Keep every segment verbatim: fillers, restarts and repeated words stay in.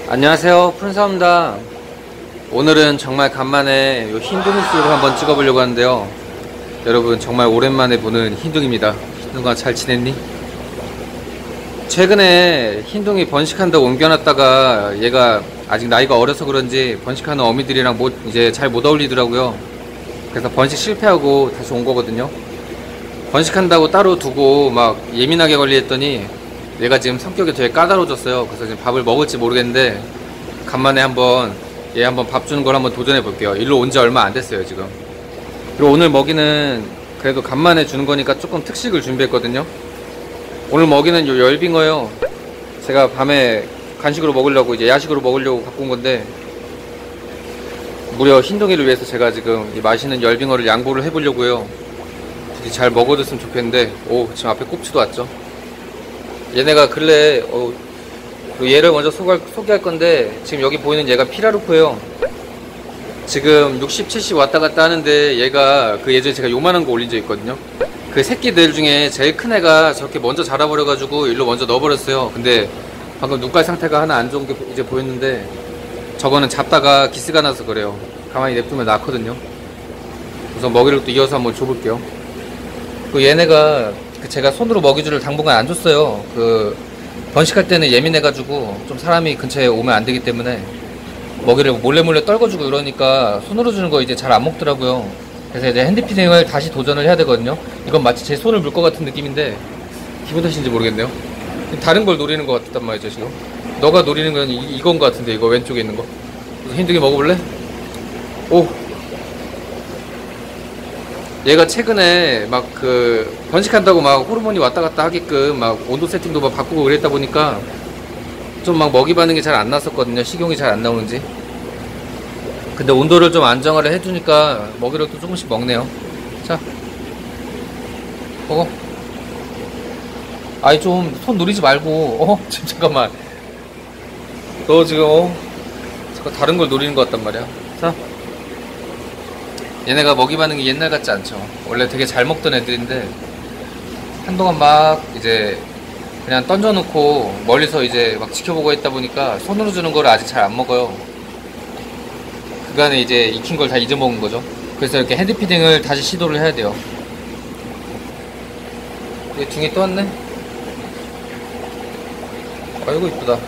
안녕하세요, 푼사입니다. 오늘은 정말 간만에 요 흰둥이수를 한번 찍어보려고 하는데요. 여러분 정말 오랜만에 보는 흰둥입니다. 흰둥아 잘 지냈니? 최근에 흰둥이 번식한다고 옮겨놨다가 얘가 아직 나이가 어려서 그런지 번식하는 어미들이랑 못, 이제 잘 못 어울리더라고요. 그래서 번식 실패하고 다시 온 거거든요. 번식한다고 따로 두고 막 예민하게 관리했더니 얘가 지금 성격이 되게 까다로워졌어요. 그래서 지금 밥을 먹을지 모르겠는데 간만에 한번 얘 한번 밥 주는 걸 한번 도전해 볼게요. 일로 온 지 얼마 안 됐어요 지금. 그리고 오늘 먹이는 그래도 간만에 주는 거니까 조금 특식을 준비했거든요. 오늘 먹이는 요 열빙어요. 제가 밤에 간식으로 먹으려고 이제 야식으로 먹으려고 갖고 온 건데 무려 흰둥이를 위해서 제가 지금 이 맛있는 열빙어를 양보를 해보려고요. 부디 잘 먹어줬으면 좋겠는데 오 지금 앞에 꼽치도 왔죠. 얘네가 근래 어, 얘를 먼저 소개할, 소개할 건데 지금 여기 보이는 얘가 피라루코예요. 지금 육십, 칠십 왔다 갔다 하는데 얘가 그 예전에 제가 요만한 거 올린 적 있거든요. 그 새끼들 중에 제일 큰 애가 저렇게 먼저 자라버려가지고 일로 먼저 넣어버렸어요. 근데 방금 눈깔 상태가 하나 안 좋은 게 이제 보였는데 저거는 잡다가 기스가 나서 그래요. 가만히 냅두면 낳거든요. 우선 먹이를 또 이어서 한번 줘볼게요. 그 얘네가 그 제가 손으로 먹이줄을 당분간 안 줬어요. 그 번식할 때는 예민해가지고 좀 사람이 근처에 오면 안 되기 때문에 먹이를 몰래 몰래 떨궈주고 이러니까 손으로 주는 거 이제 잘 안 먹더라고요. 그래서 이제 핸드피딩을 다시 도전을 해야 되거든요. 이건 마치 제 손을 물 것 같은 느낌인데 기분 탓인지 모르겠네요. 다른 걸 노리는 것 같단 말이죠 지금. 너가 노리는 건 이, 이건 것 같은데 이거 왼쪽에 있는 거. 그래서 흰둥이 먹어볼래? 오. 얘가 최근에 막 그 번식한다고 막 호르몬이 왔다 갔다 하게끔 막 온도 세팅도 막 바꾸고 그랬다 보니까 좀 막 먹이 반응이 잘 안 났었거든요. 식용이 잘 안 나오는지. 근데 온도를 좀 안정화를 해주니까 먹이를 또 조금씩 먹네요. 자, 먹어. 아이 좀 손 노리지 말고. 어? 지금 잠깐만. 너 지금 어? 잠깐 다른 걸 노리는 것 같단 말이야. 자. 얘네가 먹이 반응이 옛날 같지 않죠. 원래 되게 잘 먹던 애들인데 한동안 막 이제 그냥 던져놓고 멀리서 이제 막 지켜보고 했다 보니까 손으로 주는 거를 아직 잘 안 먹어요. 그간에 이제 익힌 걸 다 잊어먹은 거죠. 그래서 이렇게 핸드피딩을 다시 시도를 해야 돼요. 얘 둥이 또 왔네. 아이고 이쁘다.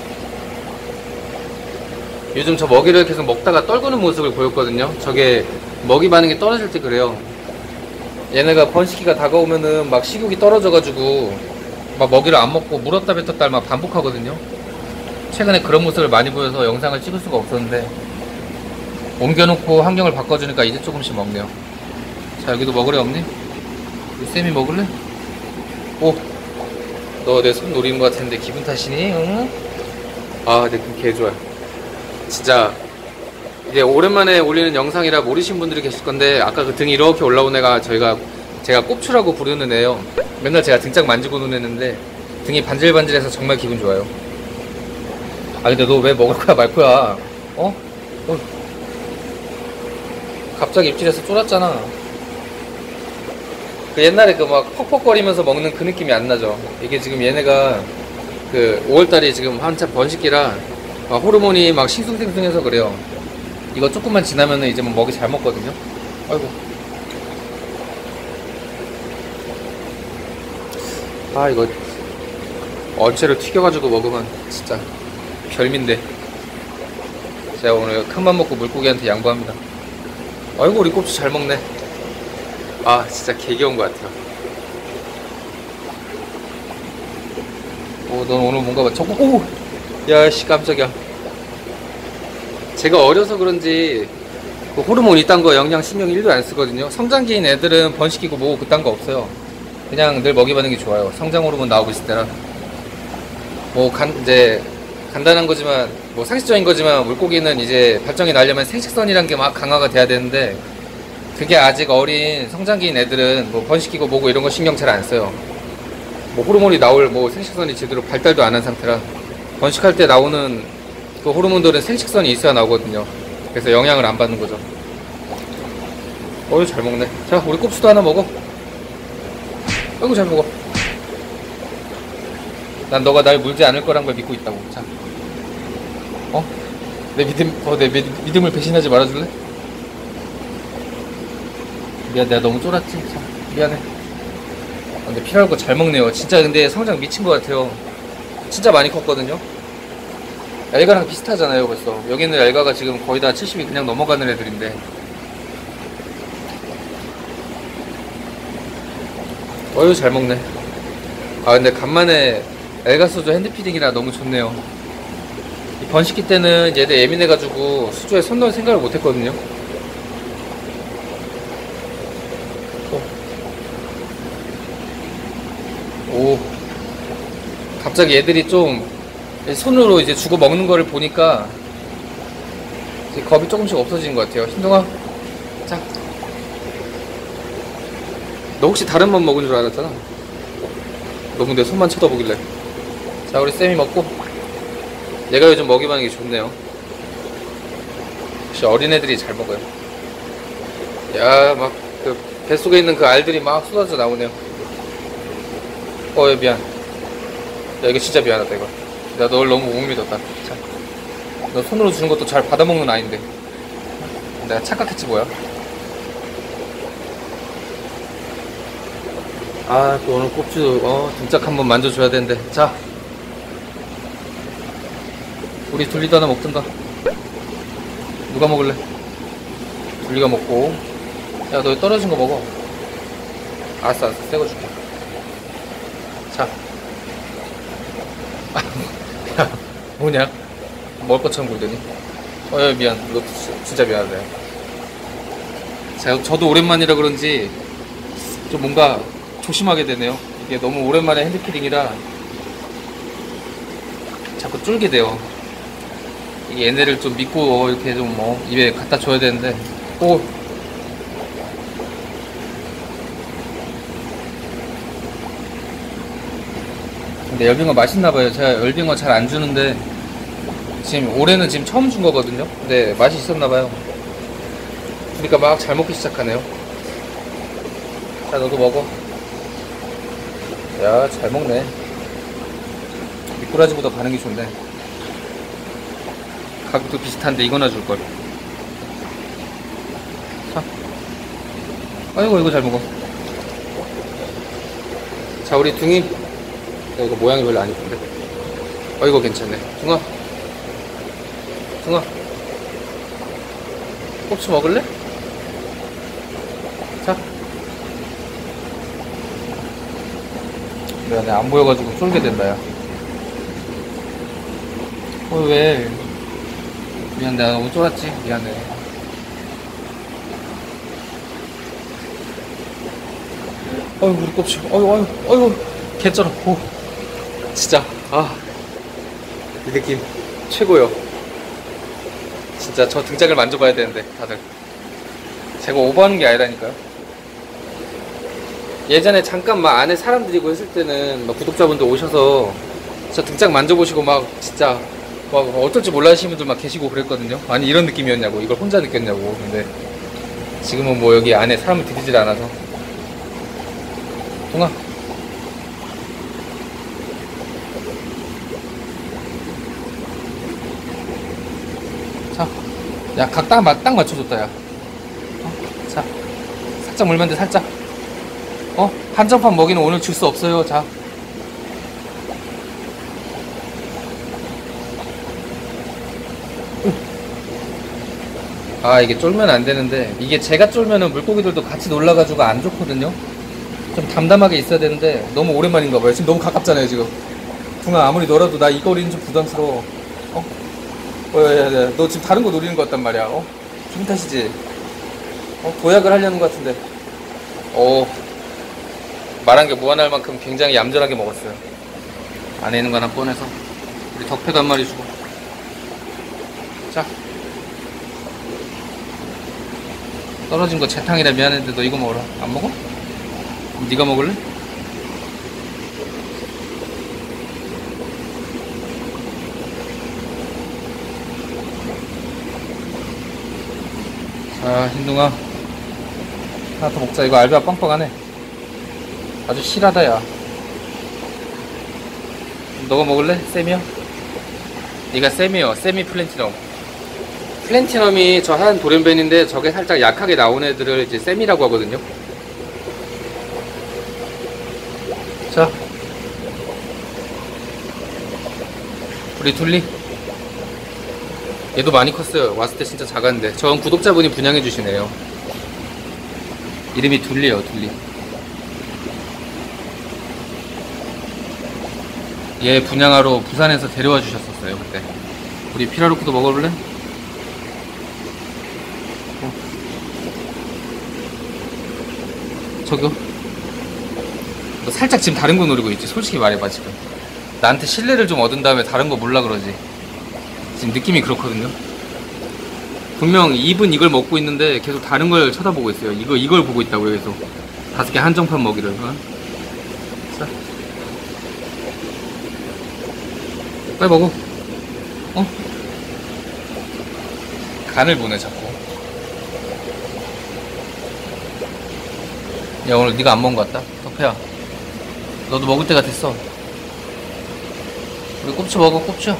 요즘 저 먹이를 계속 먹다가 떨구는 모습을 보였거든요. 저게 먹이 반응이 떨어질 때 그래요. 얘네가 번식기가 다가오면은 막 식욕이 떨어져가지고 막 먹이를 안 먹고 물었다 뱉었다 막 반복하거든요. 최근에 그런 모습을 많이 보여서 영상을 찍을 수가 없었는데 옮겨놓고 환경을 바꿔주니까 이제 조금씩 먹네요. 자 여기도 먹으래 없니? 쌤이 먹을래? 오! 너 내 손 노리는 것 같은데 기분 탓이니? 응? 아 내 금 개 좋아요. 진짜 이게 오랜만에 올리는 영상이라 모르신 분들이 계실 건데 아까 그 등이 이렇게 올라온 애가 저희가 제가 꼽추라고 부르는 애요. 맨날 제가 등짝 만지고 노는데 등이 반질반질해서 정말 기분 좋아요. 아 근데 너 왜 먹을 거야 말 거야? 어? 어? 갑자기 입질해서 쫄았잖아. 그 옛날에 그 막 퍽퍽거리면서 먹는 그 느낌이 안 나죠. 이게 지금 얘네가 그 오월달이 지금 한참 번식기라 막 호르몬이 막 싱숭생숭해서 그래요. 이거 조금만 지나면은 이제 뭐 먹이 잘 먹거든요. 아이고. 아 이거 얼채로 튀겨가지고 먹으면 진짜 별미인데. 제가 오늘 큰맘 먹고 물고기한테 양보합니다. 아이고 우리 꼽치 잘 먹네. 아 진짜 개 귀여운 것 같아요. 오 넌 오늘 뭔가 저거 오! 야씨 깜짝이야. 제가 어려서 그런지 그 호르몬 이딴 거 영양 신경 일도 안 쓰거든요. 성장기인 애들은 번식기고 뭐고 그딴 거 없어요. 그냥 늘 먹이 반응이 좋아요. 성장 호르몬 나오고 있을 때라. 뭐 간 이제 간단한 거지만 뭐 상식적인 거지만 물고기는 이제 발정이 나려면 생식선이란 게 막 강화가 돼야 되는데 그게 아직 어린 성장기인 애들은 뭐 번식기고 뭐고 이런 거 신경 잘 안 써요. 뭐 호르몬이 나올 뭐 생식선이 제대로 발달도 안 한 상태라 번식할 때 나오는 그 호르몬들은 생식선이 있어야 나오거든요. 그래서 영향을 안 받는 거죠. 어이 잘 먹네. 자 우리 꼽수도 하나 먹어. 아이고 잘 먹어. 난 너가 날 물지 않을 거란 걸 믿고 있다고. 자 어? 내 믿음, 어, 내 믿, 믿음을 배신하지 말아줄래? 미안, 내가 너무 쫄았지? 참, 미안해. 아, 근데 필요할 거 잘 먹네요. 진짜 근데 성장 미친 것 같아요. 진짜 많이 컸거든요? 엘가랑 비슷하잖아요, 벌써. 여기 있는 엘가가 지금 거의 다 칠십이 그냥 넘어가는 애들인데. 어휴, 잘 먹네. 아, 근데 간만에 엘가 수조 핸드피딩이라 너무 좋네요. 이 번식기 때는 얘들 예민해가지고 수조에 손 넣을 생각을 못 했거든요. 오. 갑자기 얘들이 좀 손으로 이제 주고 먹는 거를 보니까 이제 겁이 조금씩 없어지는 것 같아요. 흰동아, 자. 너 혹시 다른 맘 먹은 줄 알았잖아. 너무 내 손만 쳐다보길래. 자, 우리 쌤이 먹고. 얘가 요즘 먹이만 하는 게 좋네요. 역시 어린애들이 잘 먹어요. 야, 막 그 뱃속에 있는 그 알들이 막 쏟아져 나오네요. 어, 미안. 야, 이거 진짜 미안하다, 이거. 내가 널 너무 못 믿었다. 자, 너 손으로 주는 것도 잘 받아먹는 아이인데. 내가 착각했지, 뭐야. 아, 또 오늘 꼽주, 어, 등짝 한번 만져줘야 되는데. 자. 우리 둘리도 하나 먹든가. 누가 먹을래? 둘리가 먹고. 야, 너 떨어진 거 먹어. 알았어, 알았어. 새거 줄게. 자. 야, 뭐냐? 먹을 것처럼 굴더니. 어, 야, 미안. 너 진짜 미안하다. 자, 저도 오랜만이라 그런지 좀 뭔가 조심하게 되네요. 이게 너무 오랜만에 핸드피딩이라 자꾸 쫄게 돼요. 이게 얘네를 좀 믿고 이렇게 좀 뭐 입에 갖다 줘야 되는데. 오. 근데 열빙어 맛있나봐요. 제가 열빙어 잘 안 주는데 지금 올해는 지금 처음 준 거거든요. 근데 맛이 있었나봐요. 그러니까 막 잘 먹기 시작하네요. 자, 너도 먹어. 야, 잘 먹네. 미꾸라지보다 반응이 좋네. 가격도 비슷한데 이거나 줄걸. 자. 아이고, 이거 잘 먹어. 자, 우리 둥이. 야, 이거 모양이 별로 안 이쁜데. 어, 이거 괜찮네. 둥아. 둥아. 꼽치 먹을래? 자. 미안해, 안 보여가지고 쫄게 된다, 야. 어, 왜? 미안, 내가 너무 쫄았지? 미안해. 어휴, 우리 꼽치. 어휴, 어휴, 어휴. 개쩔어. 오. 진짜, 아. 이 느낌 최고요. 진짜 저 등짝을 만져봐야 되는데, 다들. 제가 오버하는 게 아니라니까요. 예전에 잠깐 막 안에 사람 들이고 했을 때는 막 구독자분들 오셔서 저 등짝 만져보시고 막 진짜 막 어떨지 몰라 하시는 분들 막 계시고 그랬거든요. 아니, 이런 느낌이었냐고, 이걸 혼자 느꼈냐고. 근데 지금은 뭐 여기 안에 사람을 들이질 않아서. 동아. 자, 야, 각 딱, 딱 맞춰줬다, 야. 어? 자, 살짝 물면 돼, 살짝. 어? 한정판 먹이는 오늘 줄 수 없어요. 자. 아, 이게 쫄면 안 되는데, 이게 제가 쫄면은 물고기들도 같이 놀라가지고 안 좋거든요. 좀 담담하게 있어야 되는데 너무 오랜만인가 봐요. 지금 너무 가깝잖아요, 지금. 둥아, 아무리 너라도 나 이 거리는 좀 부담스러워. 어? 어, 야, 야, 야, 너 지금 다른 거 노리는 것 같단 말이야. 어? 기분 탓이지? 어? 도약을 하려는 것 같은데. 어. 말한 게 무한할 만큼 굉장히 얌전하게 먹었어요. 안에 있는 거 하나 꺼내서. 우리 덕패도 한 마리 주고. 자. 떨어진 거 재탕이라 미안했는데 너 이거 먹어라. 안 먹어? 그럼 네가 먹을래? 자, 흰둥아. 하나 더 먹자. 이거 알배가 빵빵하네. 아주 실하다, 야. 너가 먹을래? 쌤이야? 얘가 세미요. 세미 플래티넘. 플래티넘이 저 한 돌연변인데 저게 살짝 약하게 나온 애들을 이제 세미라고 하거든요. 자, 우리 둘리. 얘도 많이 컸어요. 왔을 때 진짜 작았는데. 전 구독자분이 분양해 주시네요. 이름이 둘리예요, 둘리. 얘 분양하러 부산에서 데려와 주셨었어요, 그때. 우리 피라루크도 먹어볼래? 어. 저기요. 너 살짝 지금 다른 거 노리고 있지? 솔직히 말해봐, 지금. 나한테 신뢰를 좀 얻은 다음에 다른 거 몰라 그러지. 지금 느낌이 그렇거든요. 분명 입은 이걸 먹고 있는데 계속 다른 걸 쳐다보고 있어요. 이거, 이걸 보고 있다고요, 계속. 다섯 개 한정판 먹이를. 어? 자. 빨리 먹어. 어? 간을 보네, 자꾸. 야, 오늘 네가 안 먹은 것 같다? 덕혜야. 너도 먹을 때가 됐어. 우리 꼽치 먹어, 꼽치.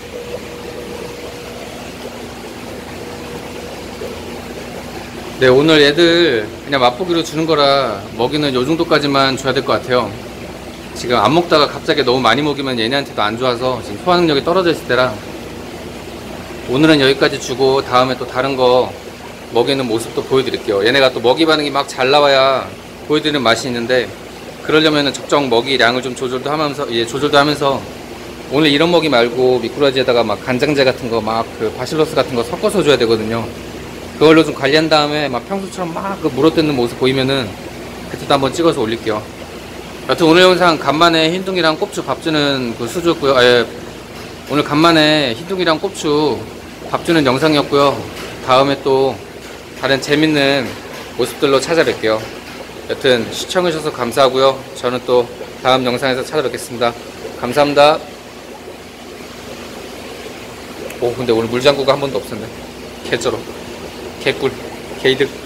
네, 오늘 애들 그냥 맛보기로 주는 거라 먹이는 요 정도까지만 줘야 될 것 같아요. 지금 안 먹다가 갑자기 너무 많이 먹이면 얘네한테도 안 좋아서 지금 소화 능력이 떨어져 있을 때라 오늘은 여기까지 주고 다음에 또 다른 거 먹이는 모습도 보여드릴게요. 얘네가 또 먹이 반응이 막 잘 나와야 보여드리는 맛이 있는데 그러려면 적정 먹이량을 좀 조절도 하면서 예, 조절도 하면서 오늘 이런 먹이 말고 미꾸라지에다가 막 간장제 같은 거 막 그 바실러스 같은 거 섞어서 줘야 되거든요. 그걸로 좀 관리한 다음에 막 평소처럼 막 그 물어뜯는 모습 보이면은 그때도 한번 찍어서 올릴게요. 여튼 오늘 영상 간만에 흰둥이랑 꼽추 밥 주는 그 수주였고요. 예, 오늘 간만에 흰둥이랑 꼽추 밥 주는 영상이었고요. 다음에 또 다른 재밌는 모습들로 찾아뵐게요. 여튼 시청해주셔서 감사하고요. 저는 또 다음 영상에서 찾아뵙겠습니다. 감사합니다. 오, 근데 오늘 물장구가 한 번도 없었네. 개쩔어. 개꿀. 개이득.